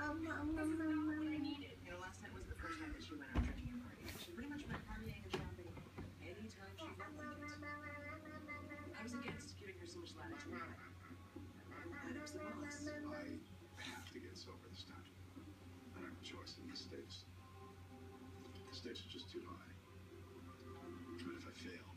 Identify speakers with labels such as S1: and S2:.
S1: what I needed. You know, last night was the first night that she went out drinking and partying. She pretty much went partying and shopping anytime she felt like it. I was against giving her so much latitude. And it was the boss.
S2: I have to get sober this time. I don't have a choice in the stakes. The stakes are just too high. But if I fail,